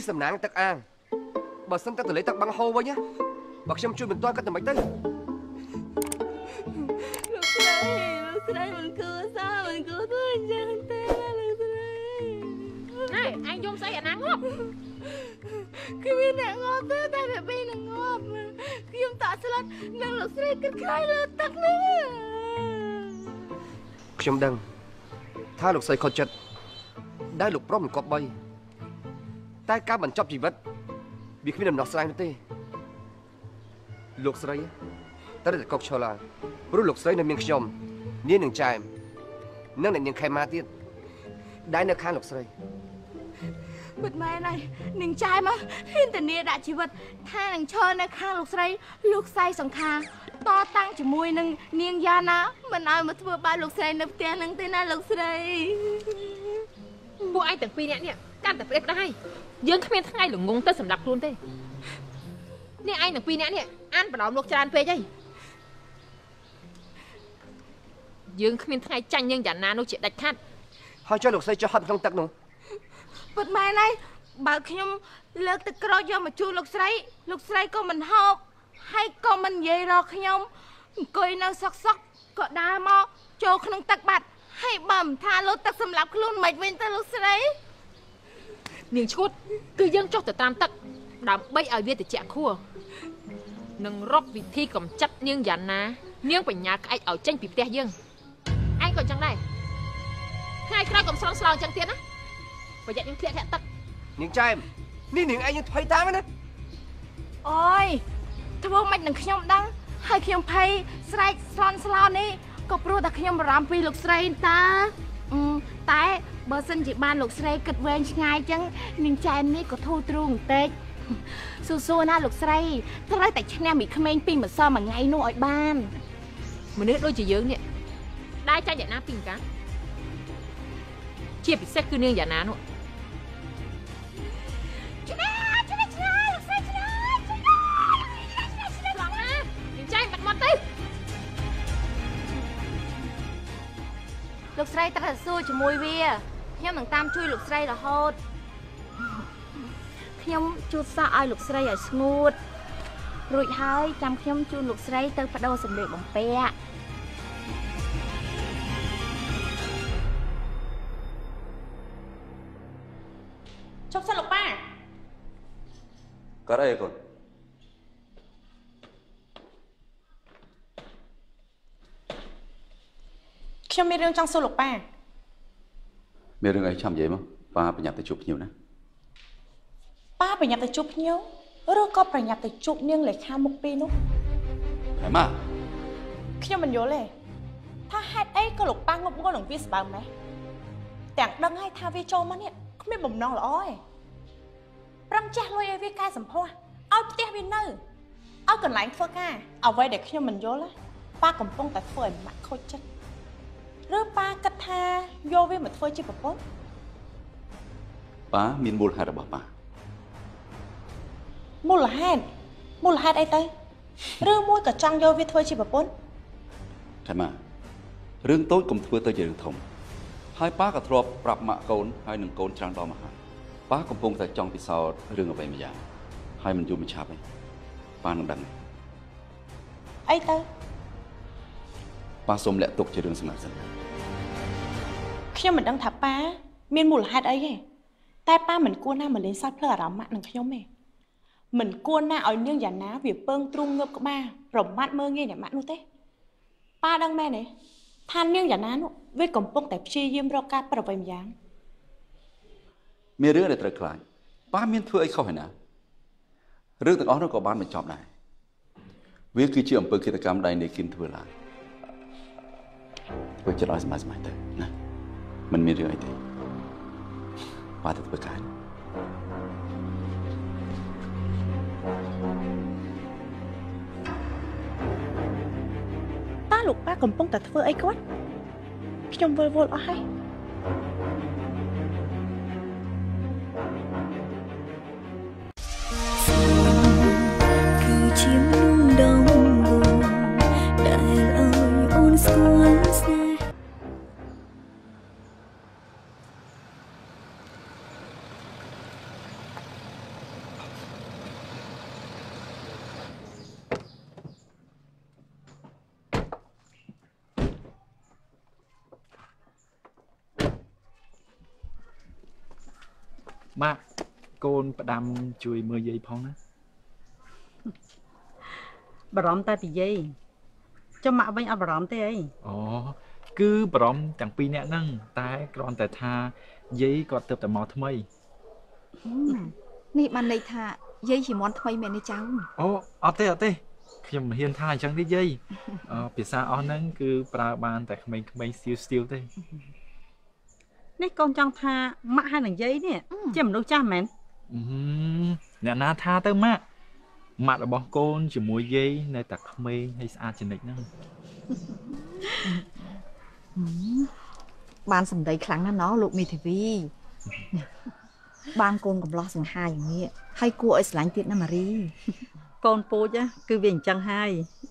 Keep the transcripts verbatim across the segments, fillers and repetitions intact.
សំណាងទឹកអាងបើសិនតែទន្លេទឹកបាំងហូរវិញណាបើខ្ញុំជួយបន្ទាន់គាត់ទៅមិនទៅលោកស្រីលោកស្រីមិនគួរសោះមិនគួរធ្វើអញ្ចឹងទេលោកស្រីណែអញយំស្អីអាណាងាប់គឺមានអ្នកងាប់ទេតែវាពីនឹងងាប់ខ្ញុំតក់ស្លុតនឹងលោកស្រីគិតខ្លាចលើទឹកនេះខ្ញុំដឹងថាលោកស្រីខុសចិត្តដែលលោកប្រុសមិនគប្បីតែការបញ្ចប់ជីវិតវាគ្មានដំណោះស្រាយនោះទេលោកស្រីតែតែកុកឈរឡើងព្រោះលោកស្រីនៅមានខ្ញុំនាងនឹងចែមនិងអ្នកនាងខេម៉ាទៀតដែលនៅខាងលោកស្រីពិតមែនហើយនាងចែមហ៊ានធានាដាក់ជីវិតថានឹងឈរនៅខាងលោកស្រីលោកស្រីសង្ខាតតាំងជាមួយនឹងនាងយ៉ាណាមិនឲ្យមកធ្វើបាបលោកស្រីនៅផ្ទះនឹងទេណាលោកស្រីពួកឯងទាំងពីរនាក់នេះកាន់តែប្តេជ្ញាហើយយើងគ្មានថ្ងៃល្ងងទៅសម្រាប់ខ្លួនទេនេះឯងទាំងពីរនាក់នេះអានបណ្ដោមលោកច្រើនពេកហើយយើងគ្មានថ្ងៃចាញ់យើងយ៉ាងណានោះជាដាច់ខាត់ហើយចុះលោកស្រីចុះហត់ក្នុងទឹកនោះពិតមែនហើយបើខ្ញុំលើកទឹកក្រូចយកមកជូនលោកស្រីលោកស្រីក៏មិនហូបហើយក៏មិននិយាយរកខ្ញុំអង្គុយនៅសុកសុកក៏ដើរមកចូលក្នុងទឹកបាត់ហើយបើមិនថាលោតទឹកសម្រាប់ខ្លួនមិនវិញទៅលោកស្រីនាងឈួតគឺយើងចុះទៅតាមទឹកដើម្បីឲ្យវាត្រជាក់ខួរនឹងរកវិធីកម្ចាត់នាងយ៉ាងណានាងបញ្ញាក្អែកឲ្យចេញពីផ្ទះយើងឯងក៏អញ្ចឹងដែរថ្ងៃក្រោយកុំស្រង់ស្លោអញ្ចឹងទៀតណាប្រយ័ត្ននាងធ្លាក់ធាក់ទឹកនាងចែមនេះនាងឯងយើងភ័យតាមណាអូយធ្វើមិននឹងខ្ញុំដឹងហើយខ្ញុំភ័យស្រែកស្រន់ស្លោនេះក៏ព្រោះតែខ្ញុំបារម្ភពីលោកស្រីតើតែបើសិនជាបានលោកស្រីគិតវែងឆ្ងាយអញ្ចឹងនាងចែមនេះក៏ធូរទ្រូងបន្តិចស៊ូស៊ូណាលោកស្រីត្រូវតែឈ្នះមីក្មេងពីម្សិលមួយថ្ងៃនោះឲ្យបានមនុស្សដូចជាយើងនេះដែរចាច់យ៉ាងណាពីកាជាពិសេសគឺនាងយ៉ាងណានោះឆ្នេះឆ្នេះឆ្នេះលោកស្រីឆ្នេះឆ្នេះឆ្នេះឡងណានាងចែមបាត់មាត់ទៅលោកស្រីត្រូវតែសួរជាមួយវាខ្ញុំនឹងតាមជួយលោកស្រីរហូតខ្ញុំជូតសក់ឲ្យលោកស្រីឲ្យស្ងួតរួចហើយចាំខ្ញុំជូនលោកស្រីទៅបដូរសម្លៀកបំពាក់ជប់សិនលោកប៉ាកើតអីកូនខ្ញុំមានរឿងចង់សួរលោកប៉ាមានរឿងអីចាំនិយាយមកប៉ាប្រញាប់ទៅជួបភ្ញៀវណាប៉ាប្រញាប់ទៅជួបភ្ញៀវឬក៏ប្រញាប់ទៅជួបនាងលេខាមុខពីរនោះហើយម៉ាខ្ញុំមិនយល់ទេថាហេតុអីក៏លោកប៉ាងប់ងល់នឹងវាស្បើមម៉េះទាំងដឹងហើយថាវាចូលមកនេះគ្មានបំណងល្អទេប្រឹងចេះលុយឲ្យវាកែសម្ផស្សឲ្យផ្ទះវានៅឲ្យកន្លែងធ្វើការអ្វីដែលខ្ញុំមិនយល់ប៉ាកំពុងតែធ្វើឲ្យម៉ាក់ខូចចិត្តឬប៉ាគិតថាយកវាមកធ្វើជាប្រពន្ធប៉ាមានមូលហេតុរបស់ប៉ាមូលហេតុមូលហេតុអីទៅឬមួយក៏ចង់យកវាធ្វើជាប្រពន្ធតែម៉ារឿងតូចកុំធ្វើទៅជារឿងធំហើយប៉ាក៏ធ្លាប់ប្រាប់ម៉ាក់កូនហើយនឹងកូនច្រើនដងមកហើយប៉ាកំពុងតែចង់ពិសោធន៍រឿងអ្វីមួយយ៉ាងហើយមិនយូរមិនឆាប់ទេប៉ានឹងដឹងអីទៅប៉ាសូមលាក់ទុកជារឿងសម្រាប់សិនខ្ញុំមិនដឹងថាប៉ាមានមូលហេតុអីទេតែប៉ាមិនគួរណាមកលេងសើចភ្លើអារម្មណ៍ម៉ាក់នឹងខ្ញុំទេមិនគួរណាឲ្យនាងយ៉ាងណាវាពើងទ្រូងងើបក្បាលប្រមាថមើងងាយអ្នកម៉ាក់នោះទេប៉ាដឹងមែនទេថានាងយ៉ាងណានោះវាកំពុងតែព្យាយាមរកការប្រអ្វីម្យ៉ាងមានរឿងដែលត្រូវខ្លាចប៉ាមានធ្វើអីខុសឯណារឿងទាំងអស់នោះក៏បានបញ្ចប់ដែរវាគឺជាអំពើឃាតកម្មដែលនាយគឹមធ្វើឡើងធ្វើចិត្តឲ្យស្មារតីទៅណាមិនមានរឿងអីទេប៉ាទៅធ្វើការប៉ាលោកប៉ាកំពុងតែធ្វើអីគាត់ខ្ញុំវល់វល់អស់ហើយគឺជាមនុស្សដំបូងដែលឲ្យអូនស្គាល់ស្នេហ៍ម៉ាក់កូនផ្ដាំជួយមើលយាយផងណាបារម្ភតែពីយាយចាំម៉ាក់វិញអត់បារម្ភទេអីអូគឺបារម្ភទាំងពីរនាក់ហ្នឹងតែគ្រាន់តែថាយាយគាត់ទៅតែមកថ្មីនេះបានន័យថាយាយជាមន់ថ្មីមែនទេចៅអូអត់ទេអត់ទេខ្ញុំមិនហ៊ានថាអញ្ចឹងទេយាយភាសាអស់ហ្នឹងគឺប្រើបានតែក្មេងៗស្ទៀវស្ទៀវទេនេះកូនចង់ថាម៉ាក់ហើយនឹងយាយនេះជាមនុស្សចាស់មែនអ្នកណាថាទៅម៉ាក់ម៉ាក់របស់កូនជាមួយយាយនៅតែក្មេងហើយស្អាតជានិច្ចហ្នឹងបានសម្ដីខ្លាំងណាស់ណោះលោកមេធាវីបានកូនកំឡោះសង្ហាយ៉ាងនេះហើយគួរឲ្យស្រឡាញ់ទៀតណាម៉ារីកូនពូជគឺវាអញ្ចឹងហើយ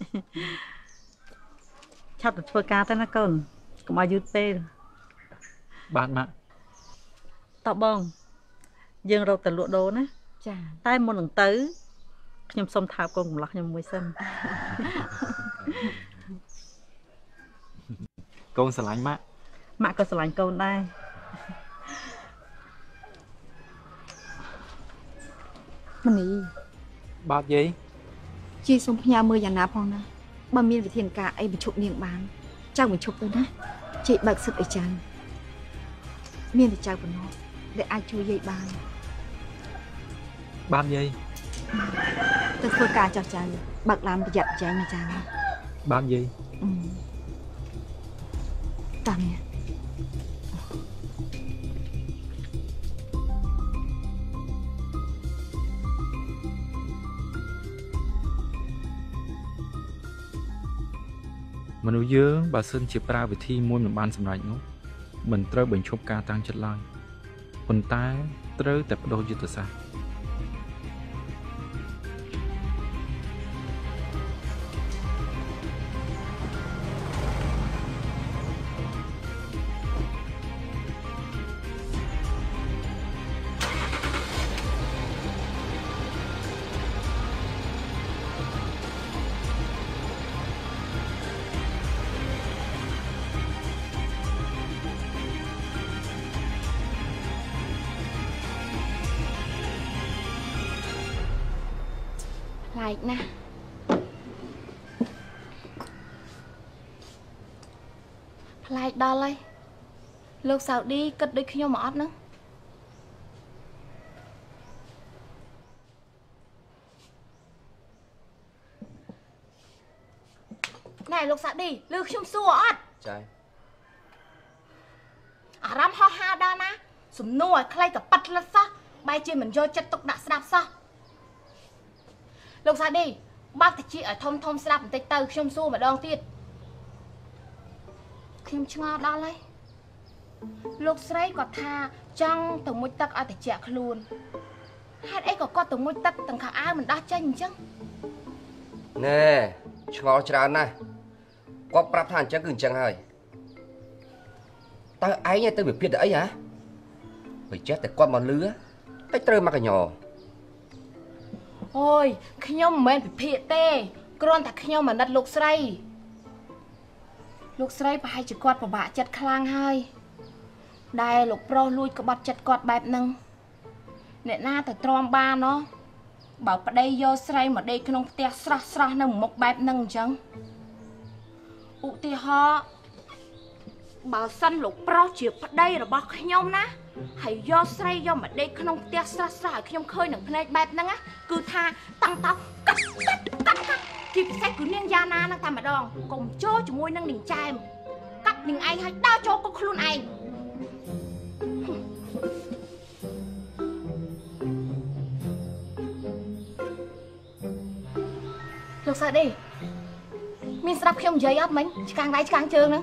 ឆាប់ទៅធ្វើការទៅណាកូនកុំឲ្យយឺតពេលបានម៉ាក់តបងយើងរកទៅលក់ដូរណាចាតែមុននឹងទៅខ្ញុំសុំថើបកូនកំឡោះខ្ញុំមួយសិនកូនស្រឡាញ់ម៉ាក់ម៉ាក់ក៏ស្រឡាញ់កូនដែរមនីបាទយាយជាសូមផ្ញើមើលយ៉ាងណាផងណាបើមានវិធានការអីបញ្ឈប់នាងបានចៅបញ្ឈប់ទៅណាជ័យបើកសិទ្ធអីចឹងមានតែចៅប៉ុណ្ណោះដែលអាចជួយយាយបានបានយាយទៅធ្វើការចោះចៅបើកឡានប្រយ័ត្នប្រយែងណាចៅបានយាយតាមនេះមនុស្សយើងបើសិនជាប្រើវិធីមួយមិនបានសម្រេចនោះមិនត្រូវបញ្ឈប់ការតាំងចិត្តឡើយប៉ុន្តែត្រូវតែបដូរយុទ្ធសាស្ត្រប្លែកណាស់ប្លែកដល់ហើយលោកសាវឌីគិតដូចខ្ញុំមកអត់ហ្នឹងណែលោកសាវឌីលឺខ្ញុំសួរអត់ចាអារម្មណ៍ហោះហើរដល់ណាសំណួរឲ្យខ្លីក៏ប៉ាត់លិតសោះបែរជាមិនយកចិត្តទុកដាក់ស្ដាប់សោះលោកសាឌីបើកតិចឲ្យធំធំស្ដាប់បន្តិចទៅខ្ញុំសួរម្ដងទៀតខ្ញុំឆ្ងល់ដល់ហើយលោកស្រីគាត់ថាចង់ទៅមុជទឹកឲ្យតិចខ្លួនហេតុអីក៏គាត់ទៅមុជទឹកទាំងខោអាវមិនដោះចេញអញ្ចឹងណែឆ្ងល់ច្រើនណាស់គាត់ប្រាប់ថាអញ្ចឹងគឺអញ្ចឹងហើយតើឯងទៅវិភាគទៅអីហ៎បើចេះតែគាត់មកលឺតែត្រូវមកកញ្ញោអូយខ្ញុំមិនមែនពិភាកទេគ្រាន់តែខ្ញុំអាណិតលោកស្រីលោកស្រីប្រហែលជាគាត់ពិបាកចិត្តខ្លាំងហើយដែលលោកប្រុសលួចក្បត់ចិត្តគាត់បែបហ្នឹងអ្នកណាទៅទ្រាំបានណោះបើប្តីយកស្រីមកដេកក្នុងផ្ទះស្រស់ស្រស់នៅមុខបែបហ្នឹងអញ្ចឹងឧទាហរណ៍បើសិនលោកប្រុសជាប្តីរបស់ខ្ញុំណាហើយយកស្រីយកមកដេកក្នុងផ្ទះស្រស់ស្រស់ឲ្យខ្ញុំឃើញនឹងភ្នែកបែបហ្នឹងគឺថាតាំងតោកាត់កាត់កាត់កាត់ជាពិសេសគឺនាងយ៉ាណានឹងតែម្ដងកុំចូលជាមួយនឹងនាងចែមកាត់នាងឯងឲ្យដើរចូលគុកខ្លួនឯងលោកសាឌីមានស្ដាប់ខ្ញុំនិយាយអត់មិញឆ្កាំងដៃឆ្កាំងជើងហ្នឹង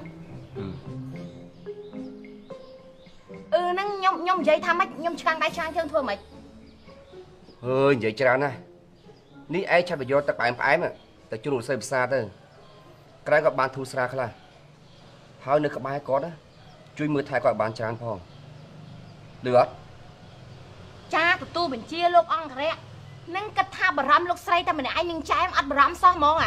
អឺហ្នឹងខ្ញុំខ្ញុំនិយាយថាម៉េចខ្ញុំឆ្កាំងដៃឆ្កាំងជើងធ្វើម៉េចអើយនិយាយច្រើនណាស់នេះឯងឆាប់ទៅយកទឹកផ្អែមផ្អែមទៅជ្រុលសើផ្សារទៅក្រែងក៏បានធូរស្រាលខ្លះហើយនៅក្បែរគាត់ជួយមើលថែគាត់បានច្រើនផងលឺអត់ចាទទួលបញ្ជាលោកអង្គរៈនឹងគិតថាបារម្ភលោកស្រីតែម្នាក់ឯងនឹងចែមអត់បារម្ភសោះហ្មងអា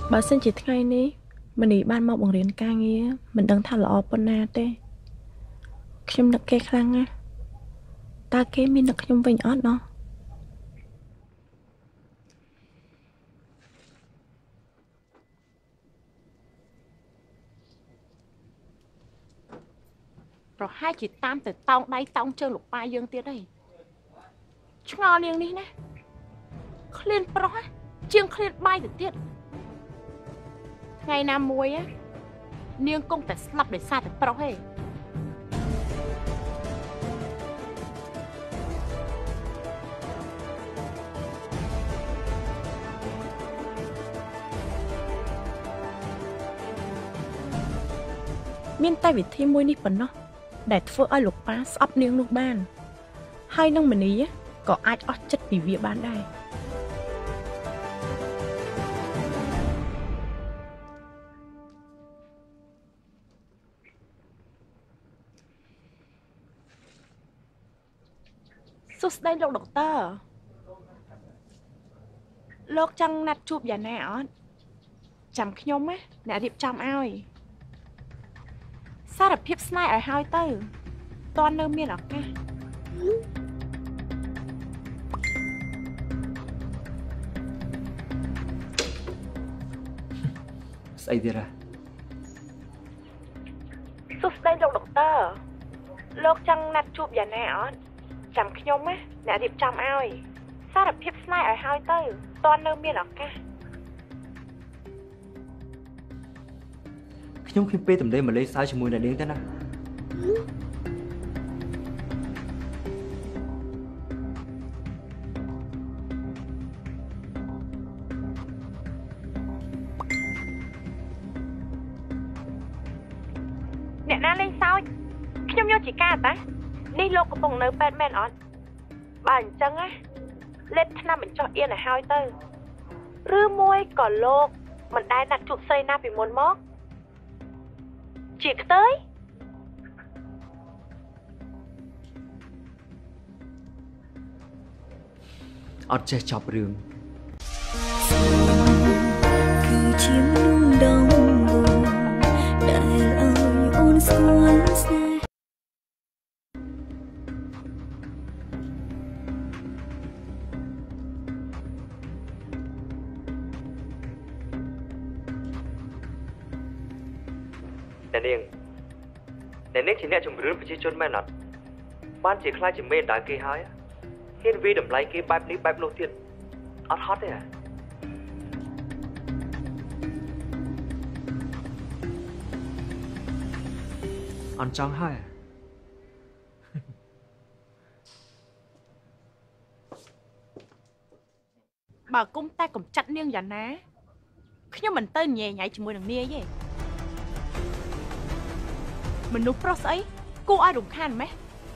បើសិនជាថ្ងៃនេះមនីបានមកបង្រៀនការងារមិនដឹងថាល្អប៉ុណ្ណាទេខ្ញុំនឹកគេខ្លាំងណាស់តើគេមាននឹកខ្ញុំវិញអត់ណោះប្រហែលជាតាមទៅតោងដៃតោងជើងលោកប៉ាយើងទៀតហើយឆ្ងល់នាងនេះណាឃ្លានប្រុសជាងឃ្លានបាយទៅទៀតថ្ងៃណាមួយនាងគង់តែស្លាប់ដោយសារតែប្រុសទេមានតែវិធីមួយនេះប៉ុណ្ណោះដែលធ្វើឲ្យលោកប៉ាស្អប់នាងនោះបានហើយនឹងមនីក៏អាចអស់ចិត្តពីវាបានដែរសួស្តីលោកដុកទ័រលោកចង់ណាត់ជួបយ៉ាងណាអត់ចាំខ្ញុំណាអ្នករៀបចំឲ្យសារភាពស្នេហ៍ឲ្យហើយទៅតើនៅមានឱកាសស្អីទៀតហ៎សួស្តីលោកដុកទ័រលោកចង់ណាត់ជួបយ៉ាងណាអត់ចាំខ្ញុំណាអ្នករៀបចំឲ្យសារភាពស្នេហ៍ឲ្យហើយទៅតើនៅមានឱកាសខ្ញុំគ្មានពេលទំនេរមកលេងសើចជាមួយអ្នកនាងទេណាអ្នកណាលេងសើចខ្ញុំយកជាការតានេះលោកកំពុងនៅពេទ្យមែនអត់បើអញ្ចឹងណាលេបថ្នាំបញ្ចុះអៀនឲ្យហើយទៅឬមួយក៏លោកមិនដែលណាត់ជួបស្រីណាពីមុនមកជាខ្ទើយអត់ចេះចប់រឿងគឺជាមនុស្សដំបូងដែលឲ្យអូនស្គាល់ស្នេហ៍អ្នកនាងអ្នកនាងជាអ្នកជំរឿនប្រជាជនមែនអត់បានជាខ្លាចជាមេតាគេហើយហ៊ានវាតម្លៃគេបែបនេះបែបនោះទៀតអត់ហត់ទេហ៎អន់ចង់ហើយបើគុំតែកំចាត់នាងយ៉ាងណាខ្ញុំមិនទៅញ៉ែញ៉ៃជាមួយនឹងនាយទេមនុស្សប្រុសស្អីគួរឲ្យរំខានម៉េះ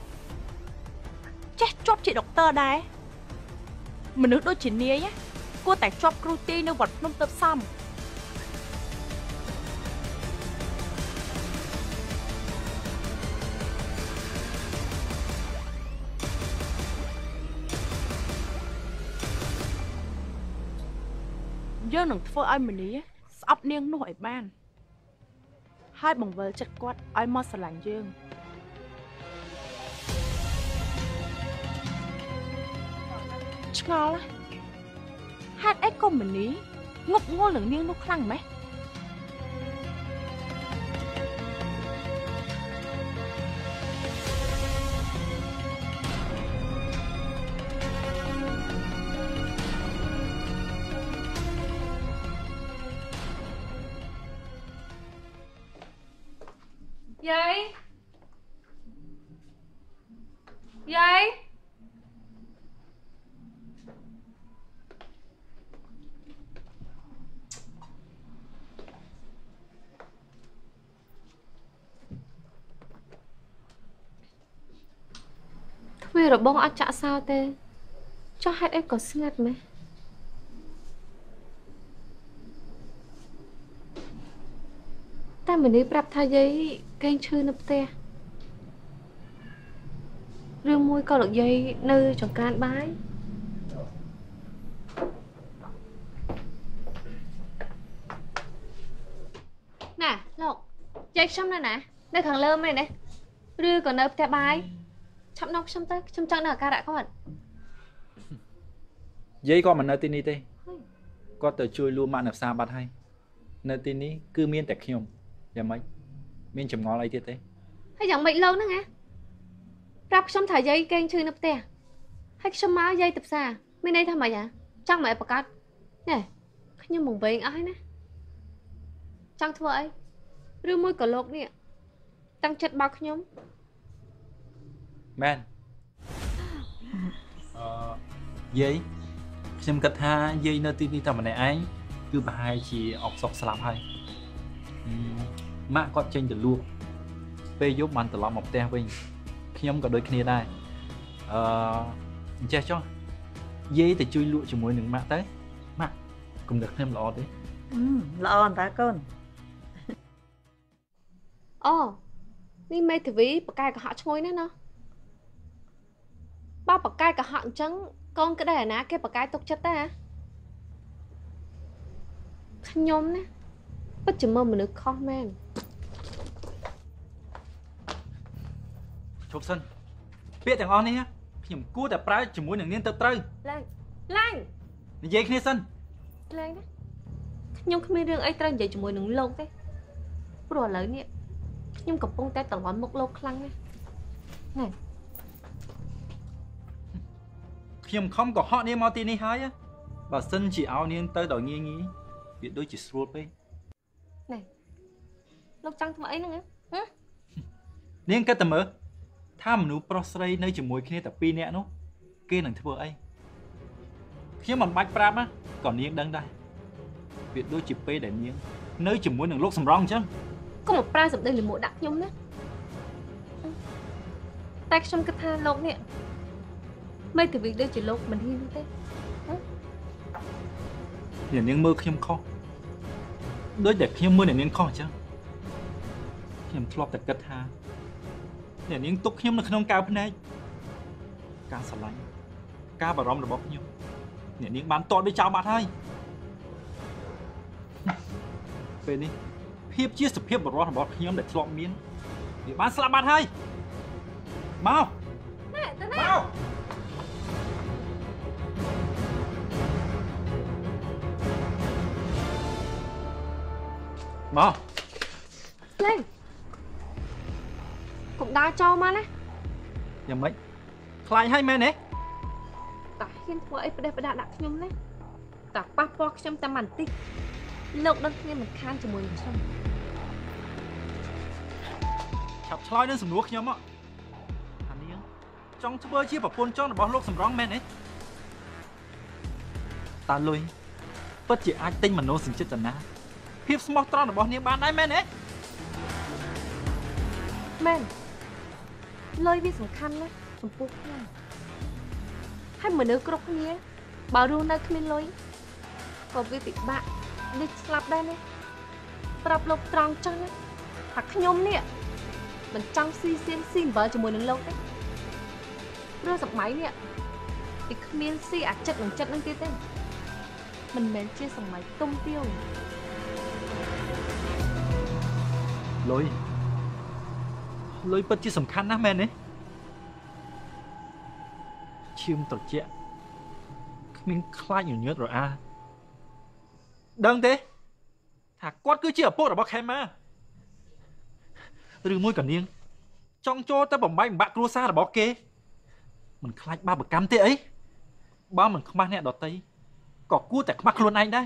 ចេះជាប់ជាដុកទ័រដែរមនុស្សដូចជានាយគួរតែជាប់គ្រូទាយនៅវត្តភ្នំទើបសមយើងនឹងធ្វើឲ្យមនីស្អប់នាងនោះឲ្យបានហើយបង្វិលចិត្តគាត់ឲ្យមកស្រឡាញ់យើងឆ្ងល់ហេតុអីក៏មនីងប់ងល់នឹងនាងនោះខ្លាំងម៉េះយាយយាយធ្វើរបងអត់ចាក់សោទេចុះហេតុអីក៏ស្ងាត់ម៉េះតែមនីប្រាប់ថាយាយកេងឈឺនៅផ្ទះរឿងមួយក៏លោកយាយនៅចង្ក្រានបាយ nè lộc dây xong này nè đây thằng lơm này này rư còn nợ tẹp bài chậm nóc xong tới xong chân nào ca đã có hận dây con mà nơi tin đi tê có tờ chui luôn mà nạp xa bắt hay nơi tin ní cứ miên tẹt khiêm và mấy miên chầm ngó lại tiết tê hay chẳng bệnh lâu nữa nghe rạp xong thả dây kênh chơi nập tè hay xong má dây tập xa bên đây thằng mày à chắc mày bạc cắt nè nhưng mong về ai nè chẳng thua ấy rư môi cả lộc nè tăng chất bao nhóm men dây xem cất ha dây nơi tin đi tầm này ấy cứ bà hai chỉ ọc sọc sạp hay mạng có tranh được luôn bây giúp bạn từ lòng một te bên khi nhóm có đôi kia đây che cho dây thì chui lụa chỉ muốn những mạng tới mạng cũng được thêm lọ đấy lọ ta con ồ đi mê thì ví bậc cai của họ trôi nữa nó bao bậc cai cả họ trắng con cái đây là cái bậc cai tục chất ta nhóm nè bất chừng mơ mà được comment chụp sân biết thằng on đi á nhầm cuaแต่ปลายchỉ muốn những niên tập trơi lan lan dây kia sân lan đó nhóm không biết riêng ấy trơi vậy chỉ muốn những lâu thế rồi lớn nè nhóm cặp bông tay tận quán một lâu khăn nè này khiêm không có họ niên mau tin đi hai á bà sân chỉ áo niên tới đòi nghi nghĩ biết đôi chỉ sụp ấy này lâu trăng thằng ấy nữa hả niên cái tầm mơถ้ามันนูโปรสไลในจมูกแค่แต่ปีเนี้ยนู้เกณฑ์หนังที่เบอร์ไอ้khiมันบัดปราบáก่อนเนี้ยดังได้việc đôi chip pe để นี้nơiจมูกหนังโลกสำรองchứ có một prai sập đây là một đặc nhung đấy tay trong cái tha lông nè mấy từ việc đôi chỉ lông mình hiu thế เนี่ยเนี้ยมือเข้มข้อด้วยเด็กเข้มมือเนี่ยเนี้ยข้อchứเข้มทลอบแต่กระทาเนี่ยนี้ตุกខ្ញុំនៅក្នុងកៅភ្នែកការស្រឡាញ់ការបារម្ភរបស់ខ្ញុំเนี่ยนี้បានតតដូចចោលបាត់ហើយពេលនេះភាពជាសុភាពបរិសុទ្ធរបស់ខ្ញុំដែលធ្លាប់មានវាបានស្លាប់បាត់ហើយមកណែទៅណែមក lên cũng đá cho mà nè ยังไม่คลายให้แม่เนี่ยตาเห็นว่าไอ้ประเดี๋ยวประดาดักខ្ញុំណាតាប៉ះពណ៌ខ្ញុំតែមិនតិចលោកដឹងគ្នាមិនខានជាមួយនឹងខ្ញុំឆាប់ឆ្លើយនឹងសំណួរខ្ញុំហ៎អានាងចង់ធ្វើជាប្រពន្ធចុងរបស់លោកសំរងមែនទេតើលុយពិតជាអាចទិញមនោសញ្ចេតនាភាពស្មោះត្រង់របស់នាងបានដែរមែនទេមែនលុយវាសំខាន់ណាស់ចំពោះខ្ញុំហើយមនុស្សគ្រប់គ្នាបើរស់នៅគ្មានលុយក៏វាពិបាកនេះស្លាប់ដែរណាប្រាប់លោកត្រង់ចឹងថាខ្ញុំនេះមិនចង់ស៊ីសៀនស៊ីអំបិលជាមួយនឹងលោកទេព្រោះសម័យនេះវាគ្មានស៊ីអាចិត្តនឹងចិត្តនឹងទៀតទេមិនមែនជាសម័យទុំទាវលុយលុយពិតជាសំខាន់ណាស់មែនទេឈាមត្រជាក់គ្មានខ្លាចញញើតរអាដឹងទេថាគាត់គឺជាឪពុករបស់ខេមម៉ាឬមួយក៏នាងចង់ចូលទៅបំបីបំបាក់គ្រួសាររបស់គេមិនខ្លាចបាបកម្មទេអីបើមិនខ្មាស់អ្នកដតីក៏គួរតែខ្មាស់ខ្លួនឯងដែរ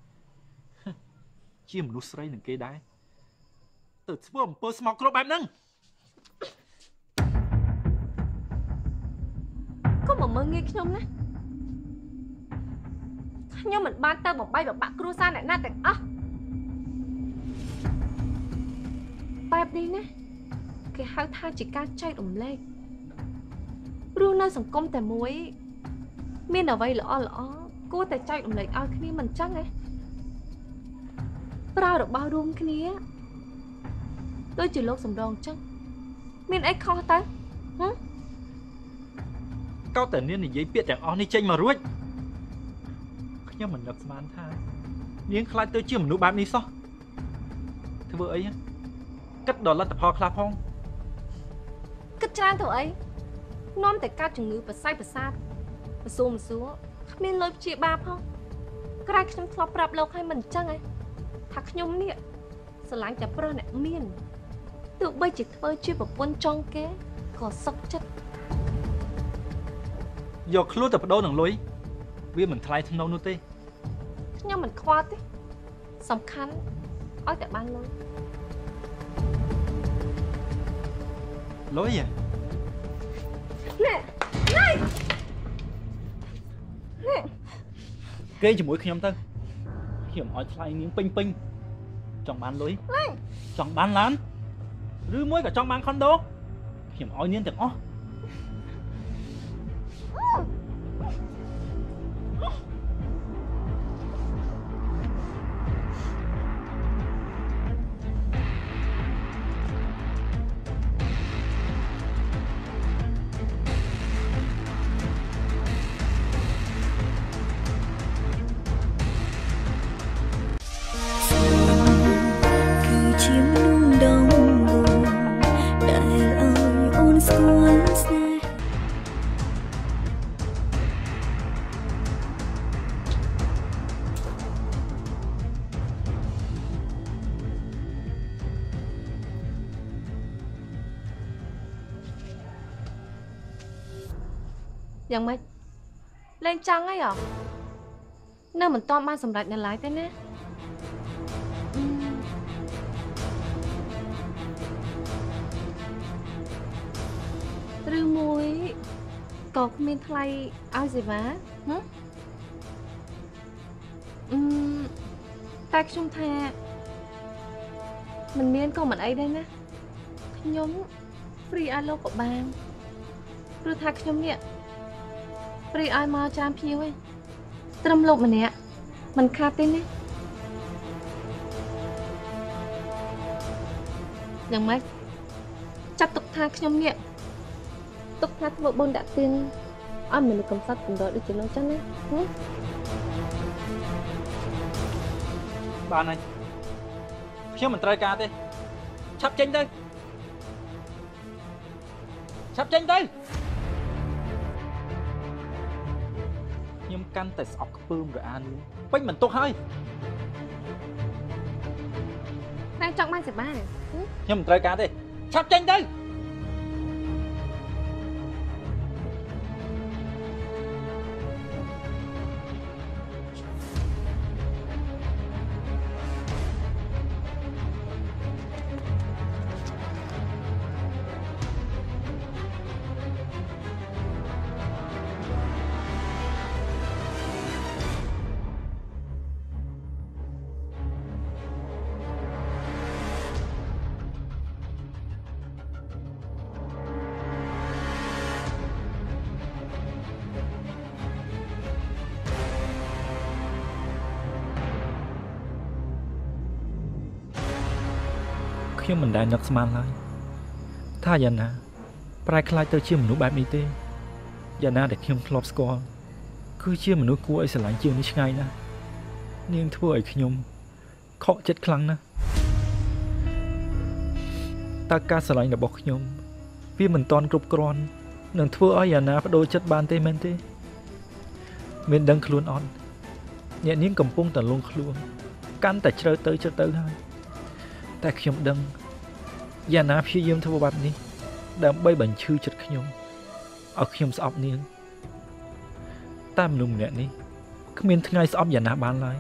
ជាមនុស្សស្រីនឹងគេដែរទៅធ្វើអំពើស្មោកគ្រោះបែបហ្នឹងកុំមកមើលងាយខ្ញុំណាខ្ញុំមិនបានទៅបំបីបំបាក់គ្រួសារអ្នកណាទាំងអស់បែបនេះណាគេហៅថាជាការចែករំលែករស់នៅសង្គមតែមួយមានអ្វីល្អល្អគួរតែចែករំលែកឲ្យគ្នាមិនចឹងទេប្រើរបស់រួមគ្នាដូចជាលោកសំរងចឹងមានអីខុសទៅហ៎កោតតែនាងនិយាយពាក្យទាំងអស់នេះចេញមករួចខ្ញុំមិននឹកស្មានថានាងខ្លាចទៅជាមនុស្សបែបនេះសោះធ្វើអីគិតដល់លទ្ធផលខ្លះផងគិតច្រើនទៅអីនាំតែកើតជំងឺប្រស័យប្រសាទមសួរមសួរគ្មានលុយព្យាបាលផងក្រែងខ្ញុំធ្លាប់ប្រាប់លោកឲ្យមិនអញ្ចឹងឯងថាខ្ញុំនេះស្រឡាញ់តែប្រុសអ្នកមានទោះបីជាធ្វើជាប្រពន្ធចង់គេក៏សុខចិត្តយកខ្លួនទៅបដូរនឹងលុយវាមិនថ្លៃថ្នូរនោះទេខ្ញុំមិនខ្វល់ទេសំខាន់ឲ្យតែបានលុយលុយហ៎ណែណែណែគេជាមួយខ្ញុំទៅខ្ញុំឲ្យថ្លៃនាងពេញពេញចង់បានលុយចង់បានឡានឬមួយក៏ចង់បានខុនដូខ្ញុំឲ្យនាងទាំងអស់យ៉ាងម៉េចលេងចង់អីអ្ហ៎នៅមិនទាន់បានសម្រេចនៅឡើយទេណាឬមួយក៏គ្មានថ្លៃឲ្យសេវាហ៎អឺតែខ្ញុំថាមិនមានក៏មិនអីដែរណាខ្ញុំ free ឲ្យលោកក៏បានព្រោះថាខ្ញុំនេះព្រីឲ្យមកច្រើនភ្ញៀវឯងត្រឹមលោកម្នាក់មិនខាតទេណាយ៉ាងម៉េចចាត់ទុកថាខ្ញុំនេះទុកថាធ្វើបុណ្យដាក់ទានឲ្យមនុស្សកំសត់កំដរដូចជាលោកចឹងណាបានហើយខ្ញុំមិនត្រូវការទេឆាប់ចេញទៅឆាប់ចេញទៅខ្ញុំកាន់តែស្អប់ខ្ពើមរអានេះពេញមិនទុកហើយតែចង់បានសេវាខ្ញុំមិនត្រូវការទេឆាប់ចេញទៅខ្ញុំមិនដែលនឹកស្មានឡើយថាយ៉ាងណាប្រែខ្លាចទៅជាមនុស្សបែបនេះទេយ៉ាងណាដែលខ្ញុំធ្លាប់ស្គាល់គឺជាមនុស្សគួរឲ្យស្រឡាញ់ជាងនេះឆ្ងាយណាស់នាងធ្វើឲ្យខ្ញុំខកចិត្តខ្លាំងណាស់តើការស្រឡាញ់របស់ខ្ញុំវាមិនទាន់គ្រប់គ្រាន់នឹងធ្វើឲ្យយ៉ាងណាបដូរចិត្តបានទេមែនទេមានដឹងខ្លួនអត់អ្នកនាងកំពុងតែលងខ្លួនកាន់តែជ្រៅទៅជ្រៅទៅហើយតែខ្ញុំដឹងយ៉ាងណាព្យាយាមធ្វើបែបនេះដើម្បីបញ្ឈឺចិត្តខ្ញុំឲ្យខ្ញុំស្អប់នាងតែមនុស្សម្នាក់នេះគ្មានថ្ងៃស្អប់យ៉ាងណាបានឡើយ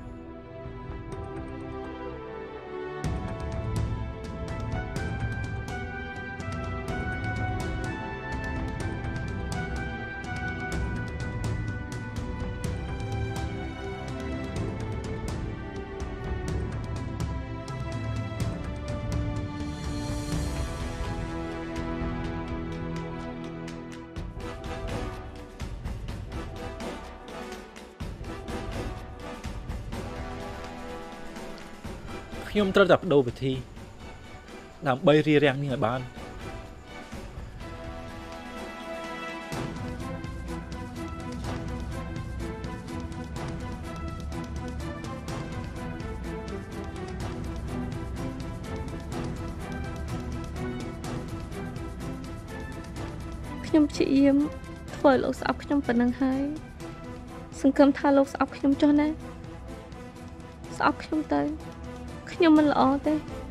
ខ្ញុំត្រូវតែបដូរវិធីដើម្បីរៀបរៀងនាងឲ្យបានខ្ញុំព្យាយាមធ្វើឲ្យលោកស្អប់ខ្ញុំប៉ុណ្ណឹងហើយសង្ឃឹមថាលោកស្អប់ខ្ញុំចុះណាស្អប់ខ្ញុំទៅខ្ញុំមិនល្អទេ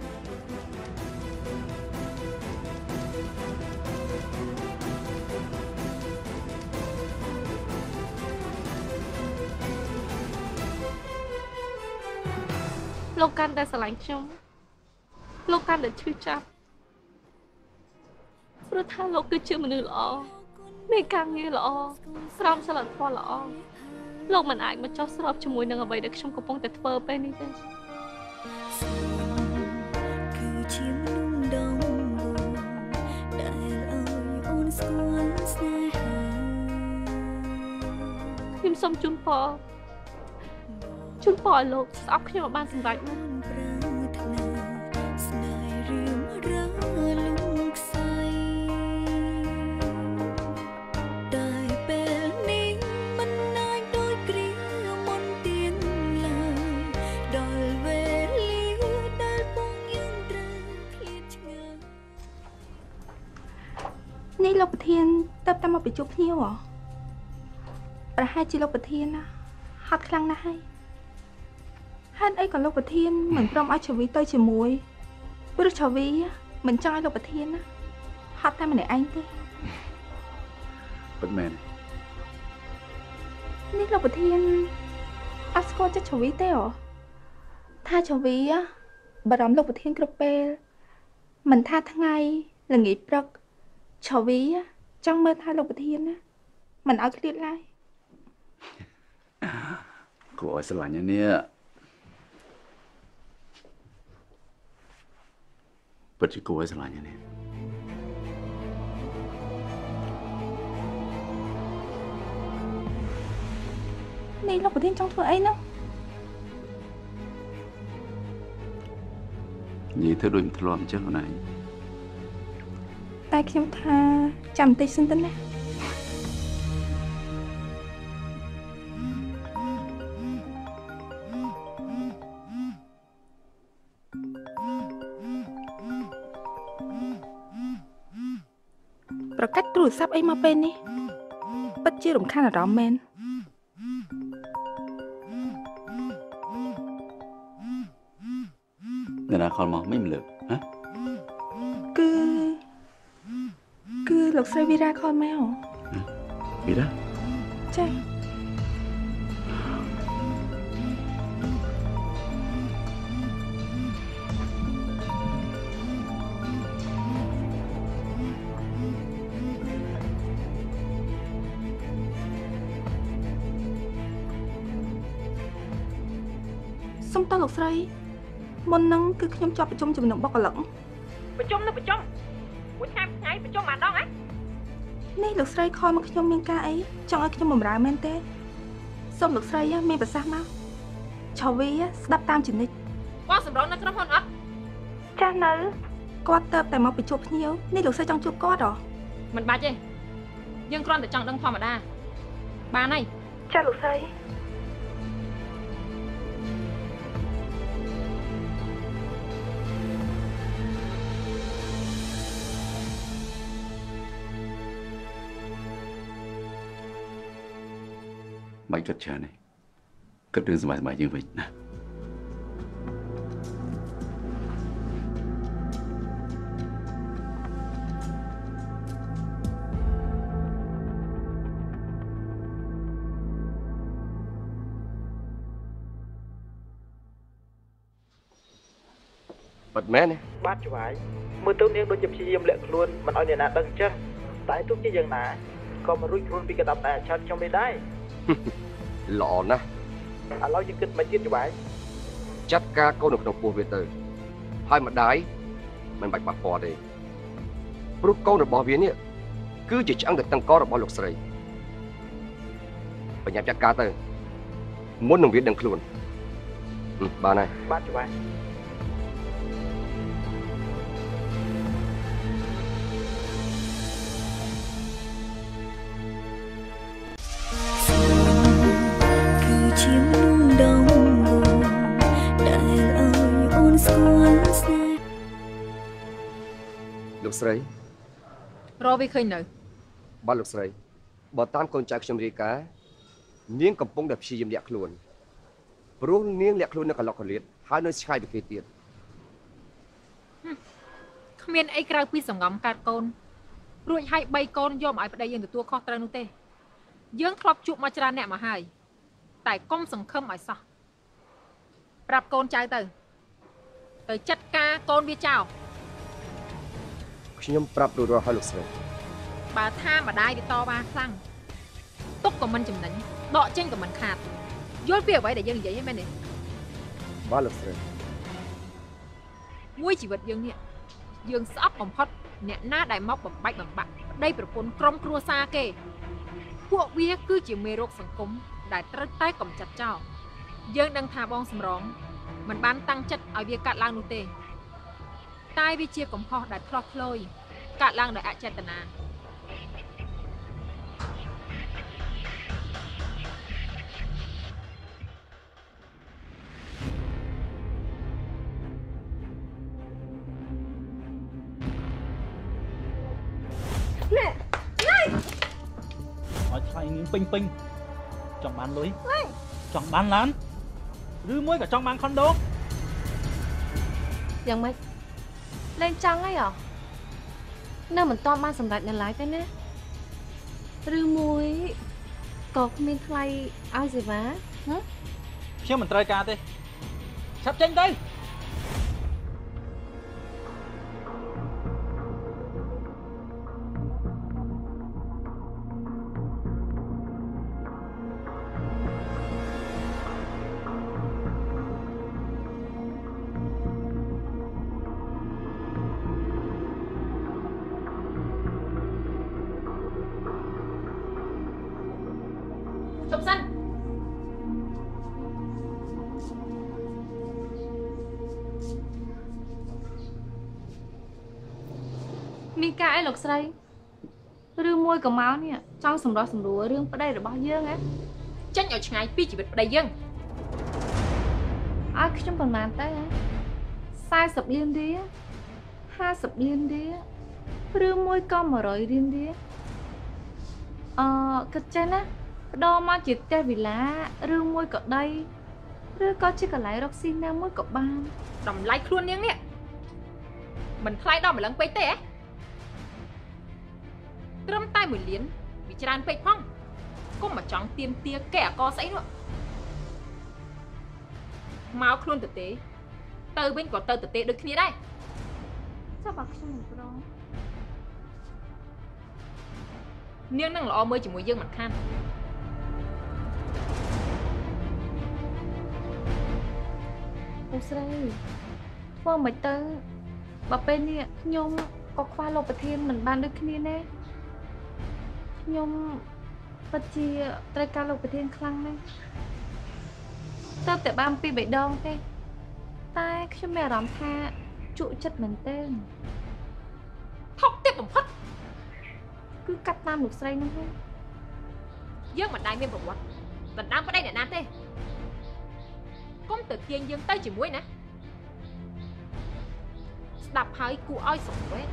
លោកកាន់តែស្រឡាញ់ខ្ញុំលោកកាន់តែឈឺចាប់ព្រោះថាលោកគឺជាមនុស្សល្អមានការងារល្អស្រោមសីលធម៌ល្អលោកមិនអាចមកចោះស្របជាមួយនឹងអ្វីដែលខ្ញុំកំពុងតែធ្វើពេលនេះទេគឺជាមនុស្សដំបូងដែលឲ្យអូនស្គាល់ស្នេហាខ្ញុំសូមជូនពរជូនពរឲ្យលោកស្អប់ខ្ញុំឲ្យបានសម្រេចណាស់ស្នេហ៍រៀមរើលំខ្សែតែពេលនេះមិនអាចដូចគ្រាមុនទៀនឡើយដល់វេលាដែលពងយើងត្រូវឃ្លាតឆ្ងាយនេះលោកប្រធានទៅតាមមកបញ្ជុំភ្ញៀវហ៎ប្រហែលជាលោកប្រធានណាហត់ខ្លាំងណាស់ហើយហេតុអីក៏លោកប្រធានមិនព្រមឲ្យឆាវីទៅជាមួយព្រោះឆាវីមិនចង់ឲ្យលោកប្រធានណាហត់តែម្នាក់ឯងទេពិតមែននេះលោកប្រធានអត់ស្គាល់ចិត្តឆាវីទេហ៎ថាឆាវីបារម្ភលោកប្រធានគ្រប់ពេលមិនថាថ្ងៃល្ងាចព្រឹកឆាវីចង់មើលថាលោកប្រធានណាមិនឲ្យឃ្លាតឡើយគួរឲ្យស្រឡាញ់នេះពិតជាគួរឲ្យស្រឡាញ់នេះនេះលោកប្រធានចង់ធ្វើអីនោះនិយាយធ្វើដូចមិនធ្លាប់អញ្ចឹងអូនឯងតែខ្ញុំថាចាំបន្តិចសិនទៅណាប្រកាច់ទូរស័ព្ទអីមកពេលនេះពិតជារំខានអារម្មណ៍មែនអ្នកណាខលមកមិនលើកហ៎គឺគឺលោកស្រីវីរ៉ាខលមកវីរ៉ាចាសុំតើលោកស្រីមុននឹងគឺខ្ញុំជាប់ប្រជុំជំនុំបុគ្គលិកប្រជុំនៅប្រជុំមួយថ្ងៃថ្ងៃប្រជុំម្ដងហ៎នេះលោកស្រីខលមកខ្ញុំមានការអីចង់ឲ្យខ្ញុំបម្រើមែនទេសូមលោកស្រីមានប្រសាសន៍មកឆាវីស្ដាប់តាមជំនិចគាត់សម្រងនៅក្រុមហ៊ុនអត់ចាស់នៅគាត់ទៅតែមកបញ្ជួបភ្ញៀវនេះលោកស្រីចង់ជួបគាត់ហ៎មិនបាច់ទេយើងគ្រាន់តែចង់ដឹងធម្មតាបានហើយចាស់លោកស្រីមិនគិតច្រើនទេគិតរឿងសម័យសម័យយើងវិញណាបាត់មែនទេបាទច្បាយមើលទៅនាងដូចជាព្យាយាមលាក់ខ្លួនមិនឲ្យអ្នកណាដឹងចឹងតែទោះជាយ៉ាងណាក៏មិនរួចខ្លួនពីកណ្ដាប់តែឆាត់ខ្ញុំនេះដែរល្អណាស់ឥឡូវយើងគិតមកទៀតច្បាយចាត់ការកូននៅក្នុងពោះវាទៅហើយម្ដាយមិនបាច់ប៉ះពាល់ទេព្រោះកូនរបស់វានេះគឺជាឆ្អឹងទៅតឹងករបស់លោកស្រីបញ្ញាប់ចាត់ការទៅមុននឹងវាដឹងខ្លួនបានហើយបាទច្បាយគឺជាមនុស្សដំបូងដែលឲ្យអូនស្គាល់ស្នេហ៍លោកស្រីរកវាឃើញនៅបាទលោកស្រីបើតាមកូនចៅខ្ញុំរាយការណ៍នាងកំពុងតែព្យាយាមលាក់ខ្លួនព្រោះនាងលាក់ខ្លួននៅកន្លុកកន្លៀតហើយនៅឆ្ងាយពីគេទៀតគ្មានអីក្រៅពីសង្ងំកាត់កូនរួចឲ្យបីកូនយកមកឲ្យប្តីយើងទទួលខុសត្រូវនោះទេយើងធ្លាប់ជួបមកច្រើនអ្នកមកហើយតែកុំសង្ឃឹមឲ្យសោះប្រាប់កូនចៅទៅទៅចាត់ការកូនវាចោលខ្ញុំប្រាប់រួចរាល់ហើយលោកស្រីបើថាម្ដាយវាតវ៉ាខ្លាំងទុកក៏មិនចំណេញដកចេញក៏មិនខាតយល់ពីអ្វីដែលយើងនិយាយហ្នឹងមែនទេបាទលោកស្រីមួយជីវិតយើងនេះយើងស្អប់បំផុតអ្នកណាដែលមកបំបាច់បំបាក់ប្តីប្រពន្ធក្រុមគ្រួសារគេពួកវាគឺជាមេរោគសង្គមដែលត្រូវតែកំចាត់ចោលយើងដឹងថាបងសំរងមិនបានតាំងចិត្តឲ្យវាកាត់ឡើងនោះទេតែវាជាកំហុសដែលឆ្លោះឆ្លយកាត់ឡើងដោយអចេតនាឲ្យថ្លៃនាងពេញពេញចង់បានលុយចង់បានឡានឬមួយក៏ចង់បានខុនដូយ៉ាងម៉េចលេងចង់អីអ្ហ៎នៅមិនទាន់បានសម្រេចនៅឡើយទេណាឬមួយក៏គ្មានថ្លៃឲ្យសេវាខ្ញុំមិនត្រូវការទេឆាប់ចេញទៅមានការអីលោកស្រីឬមួយក៏មកនេះចង់សម្រោះសម្រួលរឿងប្តីរបស់យើងហ៎ចេញឲ្យឆ្ងាយពីជីវិតប្តីយើងឲ្យខ្ញុំប្រហែលទៅហ៎สี่สิบលានរៀលห้าสิบលានរៀលឬមួយក៏một trămរៀលរៀលអឺគិតចេះណាផ្ដោមកជាផ្ទះវិឡាឬមួយក៏ដីឬក៏ជាកន្លែងរកស៊ីណាមួយក៏បានតម្លៃខ្លួននាងនេះមិនថ្លៃដល់ម្លឹងពេកទេហ៎ត្រឹមតែមួយលានវាច្រើនពេកផងកុំមកចង់ទៀមទាកែអកស្អីនោះមកខ្លួនទៅទេទៅវិញក៏ទៅទៅទេដូចគ្នាដែរចុះបើខ្ញុំមិនព្រមនាងនឹងល្អមើលជាមួយយើងមិនខានអូស្រីធ្វើមិនទៅបើពេលនេះខ្ញុំក៏ខ្វះលោកប្រធានមិនបានដូចគ្នាណាខ្ញុំពិតជាត្រូវការលោកប្រធានខ្លាំងណាស់តើតែបានពីបេដងទេតែខ្ញុំមានអារម្មណ៍ថាជក់ចិត្តមែនទែនថប់ទៀតបំផុតគឺកាត់តាមលោកស្រីនោះទេយើងមិនដែលមានប្រវត្តិដណ្ដើមប្តីអ្នកណាទេកុំទៅទាញយើងទៅជាមួយណាស្ដាប់ហើយគួរឲ្យសង្វេគ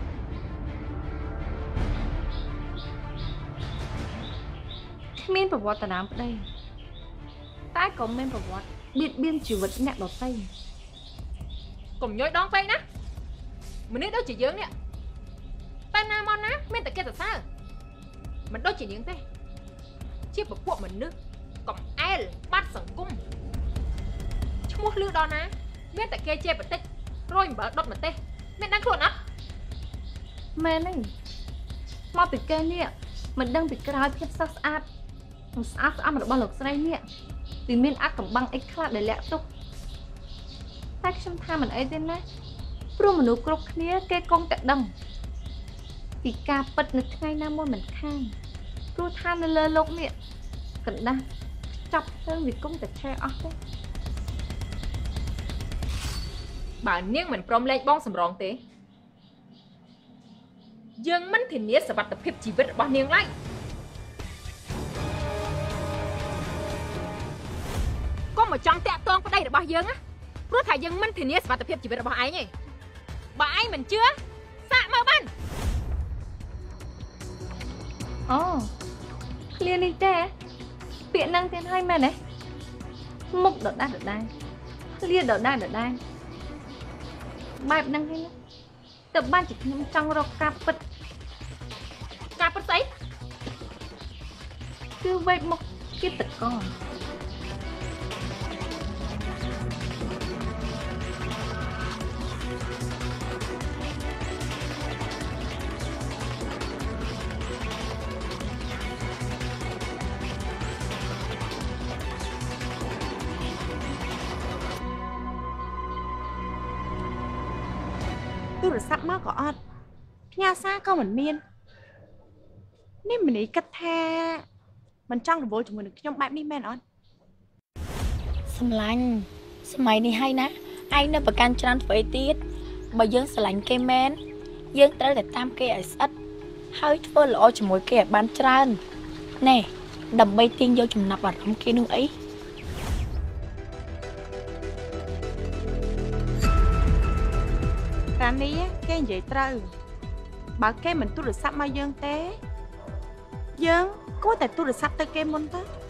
គ្មានប្រវត្តិតាមប្តីតែក៏មានប្រវត្តិបៀតបៀនជីវិតអ្នកដទៃកុំញយដងពេកណាមនុស្សដូចជាយើងនេះតែណាមកណាមានតែគេសរសើរមិនដូចជានាងទេជាពពួកមនុស្សកំអែលបាត់សង្គមឈ្មោះលឺដល់ណាមានតែគេជេរបន្តិចរយអំបិលដុតម្ទេសមានដឹងខ្លួនអត់មែនទេមកពីគេនេះមិនដឹងពីក្រោយភាពស្រស់ស្អាតនិងស្អាតស្អំរបស់លោកស្រីនេះពីមានអាកំបាំងអីខ្លះដែលលាក់ទុកតែខ្ញុំថាមិនអីទេណាព្រោះមនុស្សគ្រប់គ្នាគេគង់តែដឹងពីការពិតនៅថ្ងៃណាមួយមិនខានព្រោះថានៅលើលោកនេះកណ្ដាស់ចាប់ទៅវាគង់តែឆេះអស់ទេបើនាងមិនព្រមលែងបងសម្រងទេយើងមិនធានាសុវត្ថិភាពជីវិតរបស់នាងឡើយកុំមកចង់តាក់ទងប្តីរបស់យើងណាព្រោះថាយើងមិនធានាសុវត្ថិភាពជីវិតរបស់ឯងទេបើឯងមិនជឿសាកមើលបានអូឃ្លានេះទេពាក្យហ្នឹងទៀតហើយមែនទេមុខដដែលដដែលឃ្លាដដែលដដែលបែបហ្នឹងហើយណាទៅបានជាខ្ញុំចង់រកការពិតការពិតស្អីគឺវេកមុខគិតតកងទូរស័ព្ទមកក៏អត់ផ្ញើសារក៏មិនមាននេះម្នីគិតថាមិនចង់រវល់ជាមួយនឹងខ្ញុំបែបនេះមែនអត់សម្លាញ់សម័យនេះហើយណាឯងនៅប្រកាន់ច្រើនធ្វើអីទៀតបើយើងស្រឡាញ់គេមែនយើងត្រូវតែតាមគេឲ្យស្អិតហើយធ្វើល្អជាមួយគេឲ្យបានច្រើនណែដើម្បីទាញយកចំណាប់អារម្មណ៍គេនោះអីកាលនេះគេនិយាយត្រូវបើគេមិនទូរស័ព្ទមកយើងទេយើងគួរតែទូរស័ព្ទទៅគេមុនទៅ